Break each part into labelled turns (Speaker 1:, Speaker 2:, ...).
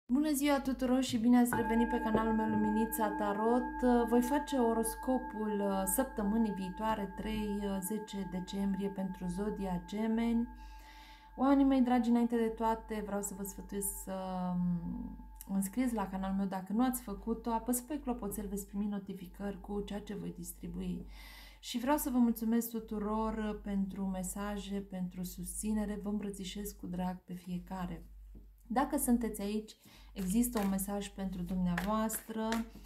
Speaker 1: Bună ziua tuturor și bine ați revenit pe canalul meu Luminița Tarot. Voi face oroscopul săptămânii viitoare, 3-10 decembrie, pentru Zodia Gemeni. Oamenii mei dragi, înainte de toate, vreau să vă sfătuiesc să înscrieți la canalul meu dacă nu ați făcut-o. Apăsați pe clopoțel, veți primi notificări cu ceea ce voi distribui. Și vreau să vă mulțumesc tuturor pentru mesaje, pentru susținere. Vă îmbrățișez cu drag pe fiecare. Dacă sunteți aici, există un mesaj pentru dumneavoastră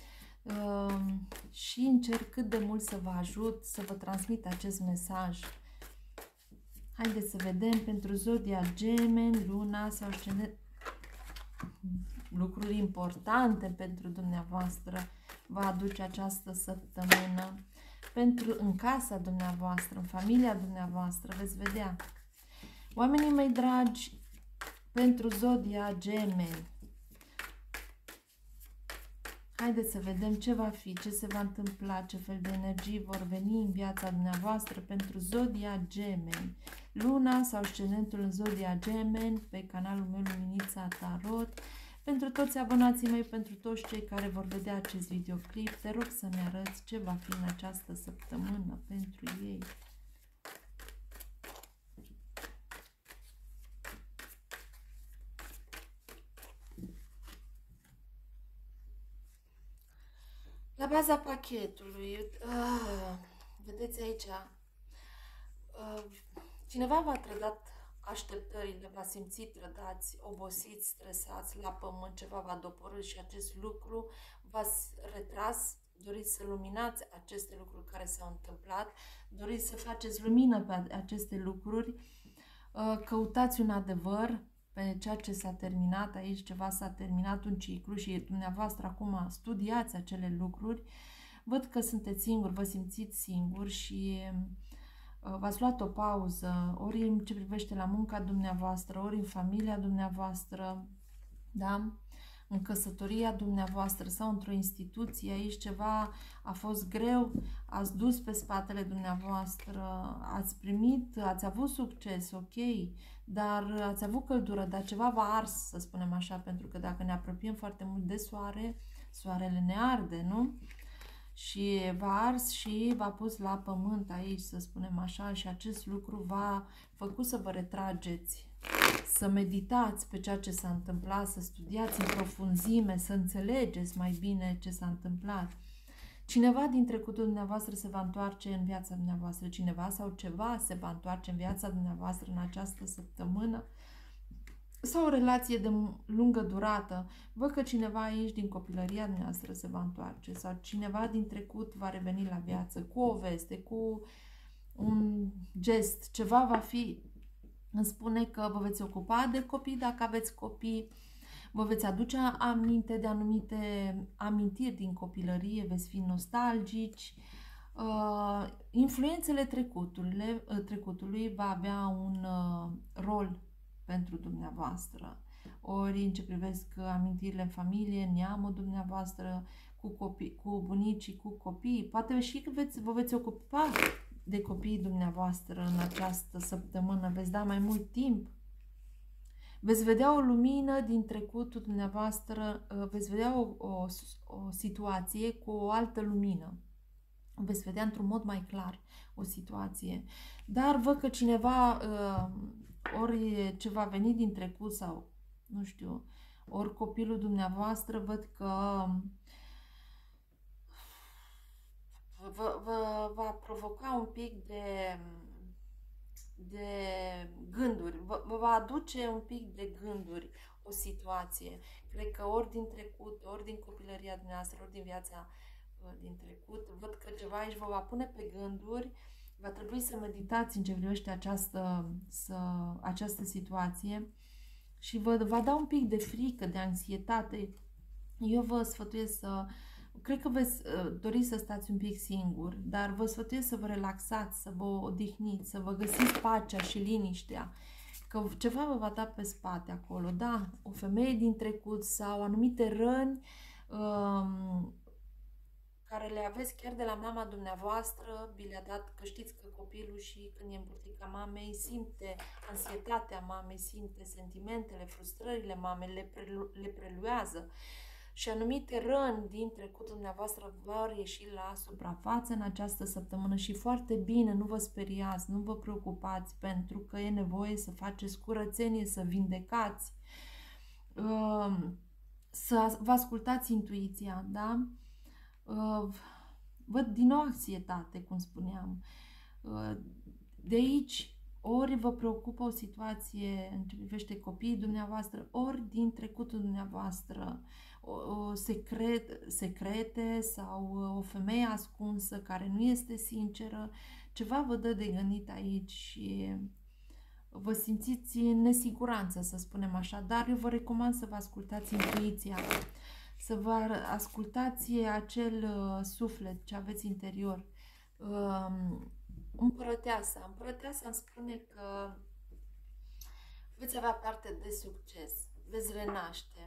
Speaker 1: și încerc cât de mult să vă ajut, să vă transmit acest mesaj. Haideți să vedem pentru Zodia Gemeni, Luna sau lucruri importante pentru dumneavoastră va aduce această săptămână. În casa dumneavoastră, în familia dumneavoastră, veți vedea. Oamenii mei dragi, pentru Zodia Gemeni, haideți să vedem ce va fi, ce se va întâmpla, ce fel de energii vor veni în viața dumneavoastră pentru Zodia Gemeni. Luna sau ascendentul în Zodia Gemeni pe canalul meu Luminița Tarot. Pentru toți abonații mei, pentru toți cei care vor vedea acest videoclip, te rog să-mi arăți ce va fi în această săptămână pentru ei. La baza pachetului, vedeți aici, cineva v-a trădat așteptările, v-a simțit trădați, obosiți, stresați, la pământ, ceva v-a doborât și acest lucru v-ați retras, doriți să luminați aceste lucruri care s-au întâmplat, doriți să faceți lumină pe aceste lucruri, căutați un adevăr pe ceea ce s-a terminat aici, ceva s-a terminat un ciclu și dumneavoastră acum studiați acele lucruri. Văd că sunteți singuri, vă simțiți singuri și v-ați luat o pauză, ori în ce privește la munca dumneavoastră, ori în familia dumneavoastră, da? În căsătoria dumneavoastră sau într-o instituție, aici ceva a fost greu, ați dus pe spatele dumneavoastră, ați primit, ați avut succes, ok, dar ați avut căldură, dar ceva v-a ars, să spunem așa, pentru că dacă ne apropiem foarte mult de soare, soarele ne arde, nu? Și v-a ars și v-a pus la pământ aici, să spunem așa, și acest lucru v-a făcut să vă retrageți, să meditați pe ceea ce s-a întâmplat, să studiați în profunzime, să înțelegeți mai bine ce s-a întâmplat. Cineva din trecutul dumneavoastră se va întoarce în viața dumneavoastră, cineva sau ceva se va întoarce în viața dumneavoastră în această săptămână, sau o relație de lungă durată. Văd că cineva aici din copilăria dumneavoastră se va întoarce sau cineva din trecut va reveni la viață cu o veste, cu un gest, ceva va fi. Îmi spune că vă veți ocupa de copii dacă aveți copii, vă veți aduce aminte de anumite amintiri din copilărie, veți fi nostalgici. Influențele trecutului va avea un rol pentru dumneavoastră. Ori în ce privesc amintirile în familie, neamul dumneavoastră, cu copii, cu bunicii, cu copii. Poate și că vă veți ocupa de copiii dumneavoastră în această săptămână, veți da mai mult timp. Veți vedea o lumină din trecutul dumneavoastră, veți vedea o situație cu o altă lumină. Veți vedea într-un mod mai clar o situație. Dar văd că cineva, ori ce va veni din trecut sau, nu știu, ori copilul dumneavoastră, văd că va provoca un pic de gânduri, vă va aduce un pic de gânduri o situație. Cred că ori din trecut, ori din copilăria dumneavoastră, ori din viața din trecut, văd că ceva aici vă va pune pe gânduri, va trebui să meditați în ce privește această situație și vă va da un pic de frică, de anxietate. Eu vă sfătuiesc cred că veți dori să stați un pic singuri, dar vă sfătuiesc să vă relaxați, să vă odihniți, să vă găsiți pacea și liniștea, că ceva vă va da pe spate acolo, da, o femeie din trecut sau anumite răni care le aveți chiar de la mama dumneavoastră, vi le-a dat, că știți că copilul și când e în burtica mamei simte anxietatea mamei, simte sentimentele, frustrările mamei, le preluează. Și anumite răni din trecutul dumneavoastră vor ieși la suprafață în această săptămână și foarte bine, nu vă speriați, nu vă preocupați, pentru că e nevoie să faceți curățenie, să vindecați, să vă ascultați intuiția, da? Văd din nou anxietate, cum spuneam. De aici, ori vă preocupă o situație în ce privește copiii dumneavoastră, ori din trecutul dumneavoastră, secrete sau o femeie ascunsă care nu este sinceră, ceva vă dă de gândit aici și vă simțiți în nesiguranță, să spunem așa, dar eu vă recomand să vă ascultați intuiția, să vă ascultați acel suflet ce aveți interior. Împărăteasa îmi spune că veți avea parte de succes, veți renaște.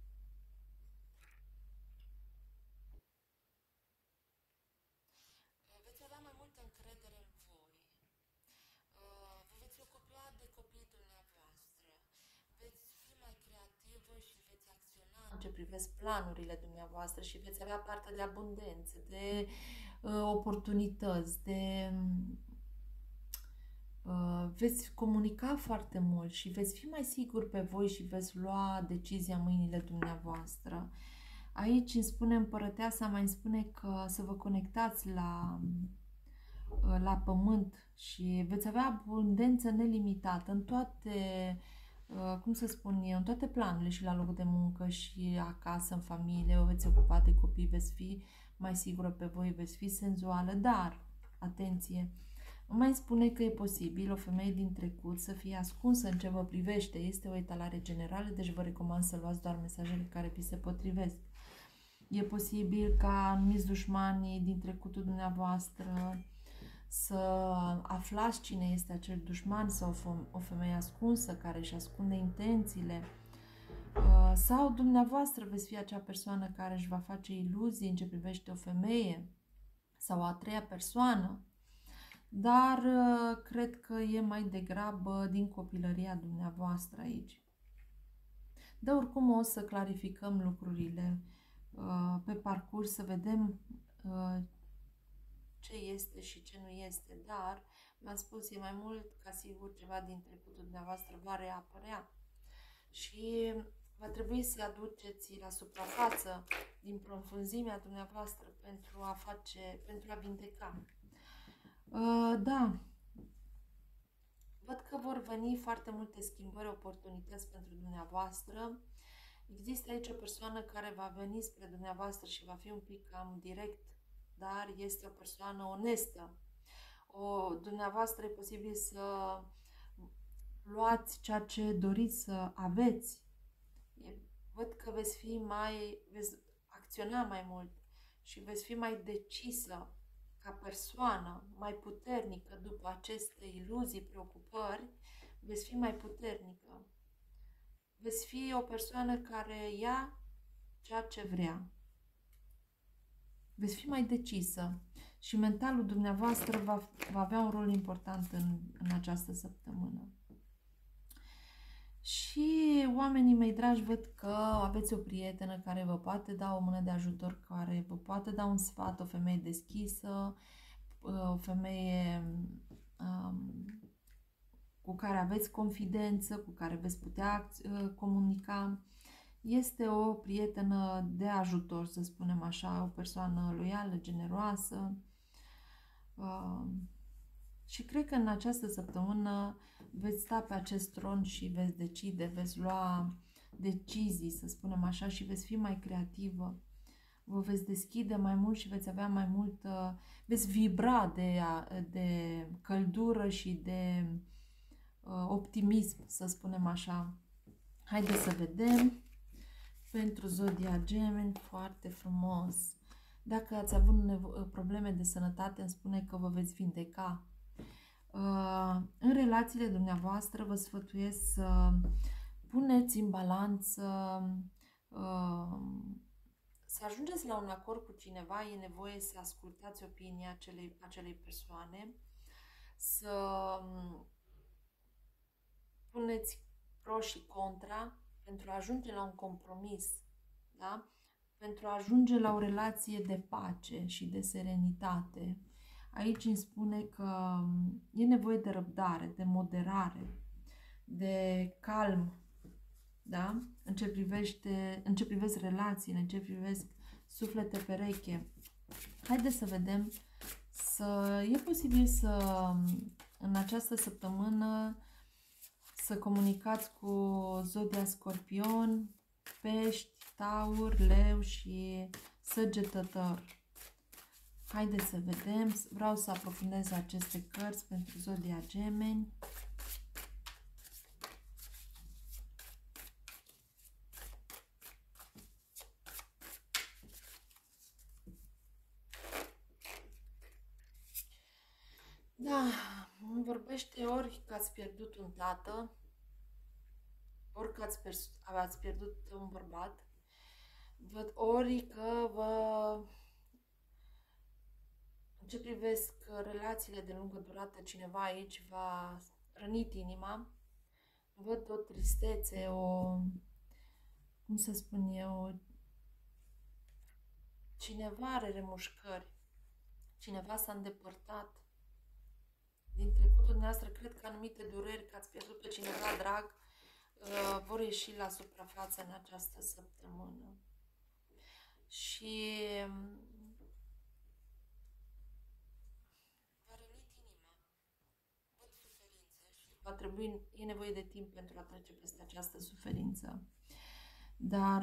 Speaker 1: Veți avea mai multă încredere în voi. Vă veți ocupa de copiii dumneavoastră. Veți fi mai creativă și veți acționa în ce privesc planurile dumneavoastră și veți avea parte de abundență, de oportunități, veți comunica foarte mult și veți fi mai siguri pe voi și veți lua decizia în mâinile dumneavoastră. Aici îmi spune împărăteasa, mai îmi spune că să vă conectați la pământ și veți avea abundență nelimitată în toate, cum să spun eu, în toate planurile și la locul de muncă și acasă, în familie, vă veți ocupa de copii, veți fi mai sigură pe voi, veți fi senzuală, dar, atenție, mai spune că e posibil o femeie din trecut să fie ascunsă în ce vă privește. Este o etalare generală, deci vă recomand să luați doar mesajele care vi se potrivesc. E posibil ca anumiți dușmani din trecutul dumneavoastră să aflați cine este acel dușman sau o femeie ascunsă care își ascunde intențiile. Sau dumneavoastră veți fi acea persoană care își va face iluzii în ce privește o femeie sau a treia persoană. Dar cred că e mai degrabă din copilăria dumneavoastră aici. Dar oricum o să clarificăm lucrurile pe parcurs, să vedem ce este și ce nu este, dar mi-am spus, e mai mult ca sigur ceva din trecutul dumneavoastră va reapărea și va trebui să aduceți la suprafață din profunzimea dumneavoastră pentru a vindeca. Da, văd că vor veni foarte multe schimbări, oportunități pentru dumneavoastră. Există aici o persoană care va veni spre dumneavoastră și va fi un pic cam direct, dar este o persoană onestă. Dumneavoastră e posibil să luați ceea ce doriți să aveți. Văd că veți acționa mai mult și veți fi mai decisă ca persoană, mai puternică după aceste iluzii, preocupări, veți fi mai puternică. Veți fi o persoană care ia ceea ce vrea. Veți fi mai decisă și mentalul dumneavoastră va avea un rol important în această săptămână. Și oamenii mei dragi, văd că aveți o prietenă care vă poate da o mână de ajutor, care vă poate da un sfat, o femeie deschisă, o femeie cu care aveți confidență, cu care veți putea comunica. Este o prietenă de ajutor, să spunem așa, o persoană loială, generoasă. Și cred că în această săptămână veți sta pe acest tron și veți decide, veți lua decizii, să spunem așa, și veți fi mai creativă. Vă veți deschide mai mult și veți avea mai multă, veți vibra de căldură și de optimism, să spunem așa. Haideți să vedem. Pentru Zodia Gemeni, foarte frumos. Dacă ați avut probleme de sănătate, îmi spune că vă veți vindeca. În relațiile dumneavoastră vă sfătuiesc să puneți în balanță, să ajungeți la un acord cu cineva, e nevoie să ascultați opinia acelei persoane, să puneți pro și contra pentru a ajunge la un compromis, da? Pentru a ajunge la o relație de pace și de serenitate. Aici îmi spune că e nevoie de răbdare, de moderare, de calm, da? În ce privesc relațiile, în ce privesc suflete pereche. Haideți să vedem, e posibil în această săptămână să comunicați cu zodia Scorpion, Pești, Taur, Leu și Săgetător. Haideți să vedem, vreau să aprofundez aceste cărți pentru zodia Gemeni. Da, îmi vorbește ori că ați pierdut un tată, ori că ați pierdut un bărbat, ori că în ce privesc relațiile de lungă durată, cineva aici v-a rănit inima. Văd o tristețe, cum să spun eu, cineva are remușcări, cineva s-a îndepărtat din trecutul dumneavoastră. Cred că anumite dureri, că ați pierdut pe cineva drag, vor ieși la suprafață în această săptămână. Și v-a rănit inima, văd suferință și e nevoie de timp pentru a trece peste această suferință. Dar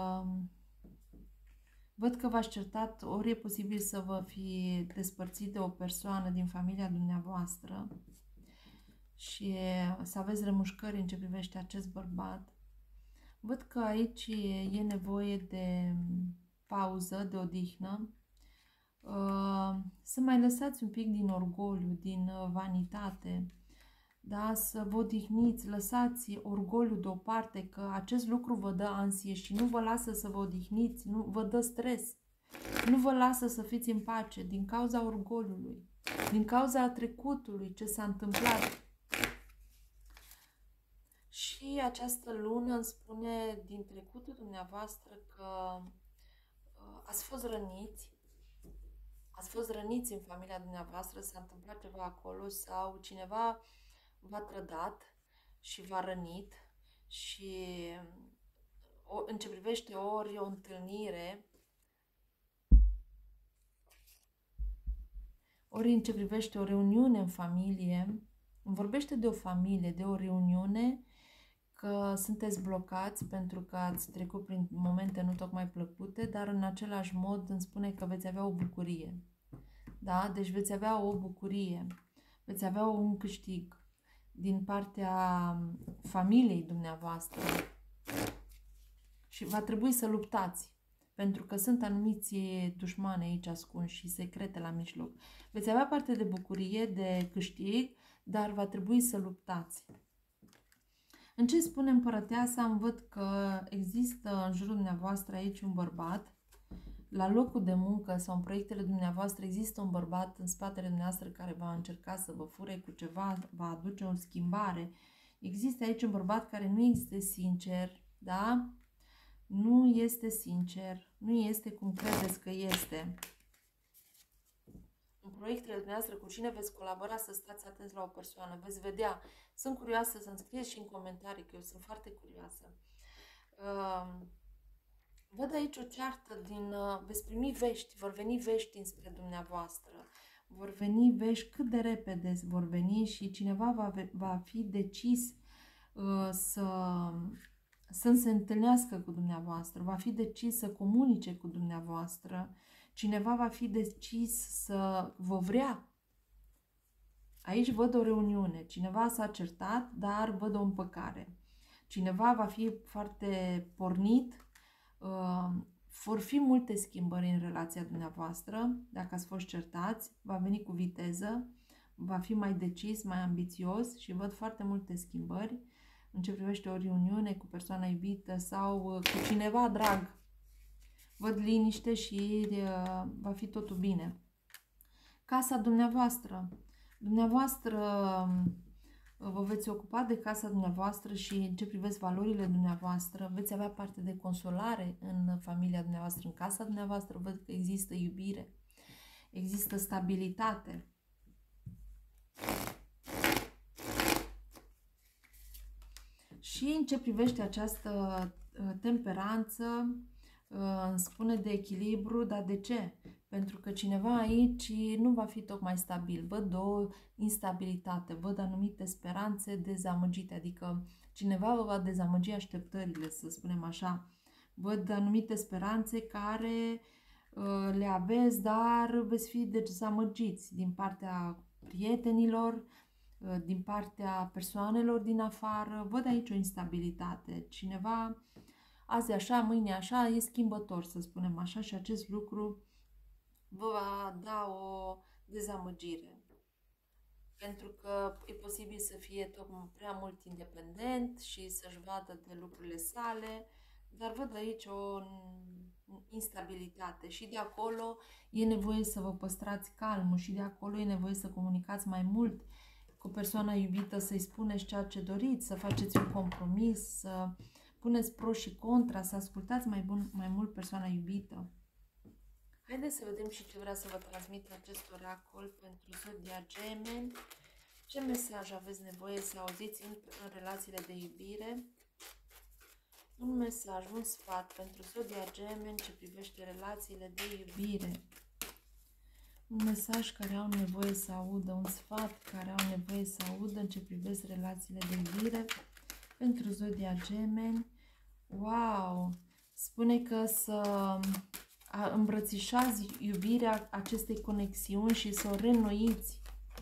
Speaker 1: văd că v-ați certat, ori e posibil să vă fi despărțit de o persoană din familia dumneavoastră și să aveți remușcări în ce privește acest bărbat. Văd că aici e nevoie de pauză, de odihnă, să mai lăsați un pic din orgoliu, din vanitate, da? Să vă odihniți, lăsați orgoliul deoparte, că acest lucru vă dă ansie și nu vă lasă să vă odihniți, nu vă dă stres, nu vă lasă să fiți în pace din cauza orgoliului, din cauza trecutului, ce s-a întâmplat. Și această lună îmi spune din trecutul dumneavoastră că ați fost răniți în familia dumneavoastră, s-a întâmplat ceva acolo sau cineva v-a trădat și v-a rănit și în ce privește ori o întâlnire, ori în ce privește o reuniune în familie, îmi vorbește de o familie, de o reuniune, că sunteți blocați pentru că ați trecut prin momente nu tocmai plăcute, dar în același mod îmi spune că veți avea o bucurie. Da? Deci veți avea o bucurie, veți avea un câștig din partea familiei dumneavoastră și va trebui să luptați, pentru că sunt anumiți dușmani aici ascunși și secrete la mijloc. Veți avea parte de bucurie, de câștig, dar va trebui să luptați. În ce spune împărăteasa, îmi văd că există în jurul dumneavoastră aici un bărbat, la locul de muncă sau în proiectele dumneavoastră există un bărbat în spatele dumneavoastră care va încerca să vă fure cu ceva, va aduce o schimbare. Există aici un bărbat care nu este sincer, da? Nu este sincer, nu este cum credeți că este. În proiectele dumneavoastră cu cine veți colabora, să stați atenți la o persoană, veți vedea. Sunt curioasă să-mi scrieți și în comentarii, că eu sunt foarte curioasă. Văd aici o ceartă veți primi vești, vor veni vești înspre dumneavoastră. Vor veni vești cât de repede vor veni și cineva va fi decis să se întâlnească cu dumneavoastră, va fi decis să comunice cu dumneavoastră, cineva va fi decis să vă vrea. Aici văd o reuniune, cineva s-a certat, dar văd o împăcare. Cineva va fi foarte pornit, vor fi multe schimbări în relația dumneavoastră, dacă ați fost certați, va veni cu viteză, va fi mai decis, mai ambițios și văd foarte multe schimbări în ce privește o reuniune cu persoana iubită sau cu cineva drag. Văd liniște și va fi totul bine. Casa dumneavoastră. Dumneavoastră vă veți ocupa de casa dumneavoastră și în ce priveți valorile dumneavoastră, veți avea parte de consolare în familia dumneavoastră, în casa dumneavoastră, văd că există iubire, există stabilitate. Și în ce privește această temperanță, îmi spune de echilibru, dar de ce? Pentru că cineva aici nu va fi tocmai stabil. Văd o instabilitate, văd anumite speranțe dezamăgite, adică cineva vă va dezamăgi așteptările, să spunem așa. Văd anumite speranțe care le aveți, dar veți fi dezamăgiți din partea prietenilor, din partea persoanelor din afară. Văd aici o instabilitate. Cineva, azi așa, mâine așa, e schimbător, să spunem așa, și acest lucru vă va da o dezamăgire. Pentru că e posibil să fie tocmai prea mult independent și să-și vadă de lucrurile sale, dar văd aici o instabilitate și de acolo e nevoie să vă păstrați calmul și de acolo e nevoie să comunicați mai mult cu persoana iubită, să-i spuneți ceea ce doriți, să faceți un compromis, să puneți pro și contra, să ascultați mai mult persoana iubită. Haideți să vedem și ce vrea să vă transmit acest oracol pentru Zodia Gemeni. Ce mesaj aveți nevoie să auziți în relațiile de iubire? Un mesaj, un sfat pentru Zodia Gemeni ce privește relațiile de iubire. Un mesaj care au nevoie să audă, un sfat care au nevoie să audă în ce privește relațiile de iubire pentru Zodia Gemeni. Wow! Spune că să îmbrățișați iubirea acestei conexiuni și să o reînnoiți.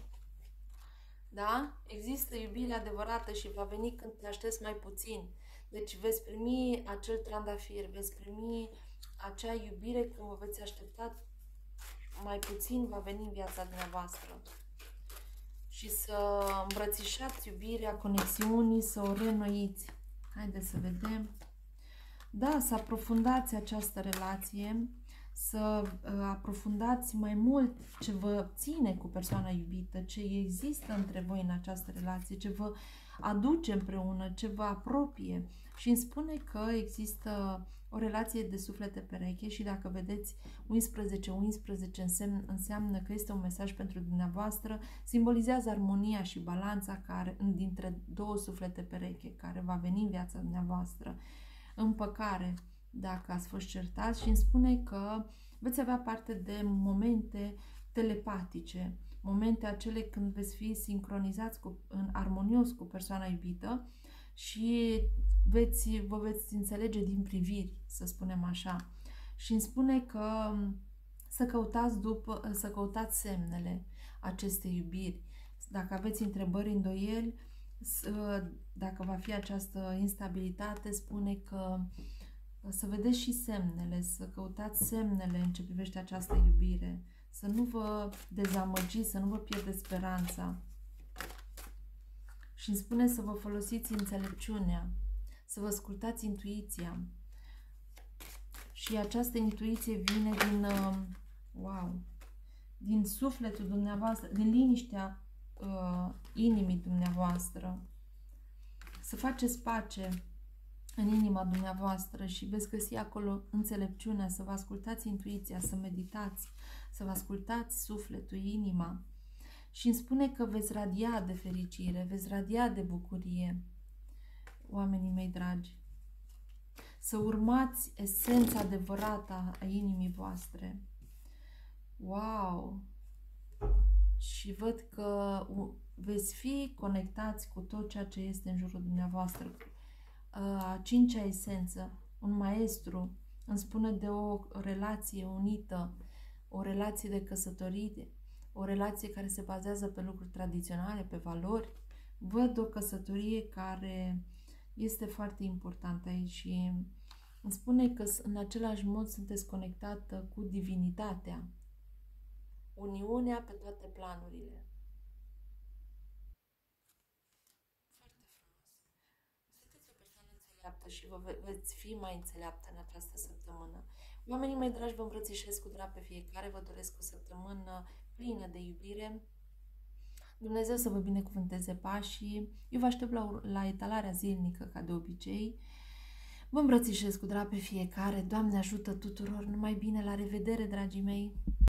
Speaker 1: Da? Există iubire adevărată și va veni când te aștepți mai puțin. Deci veți primi acel trandafir, veți primi acea iubire când vă veți aștepta mai puțin, va veni în viața dumneavoastră. Și să îmbrățișați iubirea conexiunii, să o reînnoiți. Haideți să vedem. Da, să aprofundați această relație, să aprofundați mai mult ce vă ține cu persoana iubită, ce există între voi în această relație, ce vă aduce împreună, ce vă apropie. Și îmi spune că există o relație de suflete pereche și dacă vedeți 11 înseamnă că este un mesaj pentru dumneavoastră, simbolizează armonia și balanța dintre două suflete pereche care va veni în viața dumneavoastră. Împăcare, dacă ați fost certați, și îmi spune că veți avea parte de momente telepatice, momente acele când veți fi sincronizați în armonios cu persoana iubită și vă veți înțelege din priviri, să spunem așa. Și îmi spune că să căutați semnele acestei iubiri. Dacă aveți întrebări, îndoieli, dacă va fi această instabilitate, spune că să vedeți și semnele, să căutați semnele în ce privește această iubire, să nu vă dezamăgiți, să nu vă pierdeți speranța. Și îmi spune să vă folosiți înțelepciunea, să vă ascultați intuiția. Și această intuiție vine din sufletul dumneavoastră, din liniștea inimii dumneavoastră. Să faceți pace în inima dumneavoastră și veți găsi acolo înțelepciunea, să vă ascultați intuiția, să meditați, să vă ascultați sufletul, inima. Și îmi spune că veți radia de fericire, veți radia de bucurie, oamenii mei dragi. Să urmați esența adevărată a inimii voastre. Wow! Și văd că veți fi conectați cu tot ceea ce este în jurul dumneavoastră. A cincea esență, un maestru, îmi spune de o relație unită, o relație de căsătorie, o relație care se bazează pe lucruri tradiționale, pe valori. Văd o căsătorie care este foarte importantă aici și îmi spune că în același mod sunteți conectată cu divinitatea. Uniunea pe toate planurile. Foarte frumos. Sunteți o persoană înțeleaptă și vă veți fi mai înțeleaptă în această săptămână. Oamenii mei dragi, vă îmbrățișez cu drag pe fiecare, vă doresc o săptămână plină de iubire. Dumnezeu să vă binecuvânteze pașii. Eu vă aștept la etalarea zilnică, ca de obicei. Vă îmbrățișez cu drag pe fiecare. Doamne ajută tuturor. Numai bine, la revedere, dragii mei!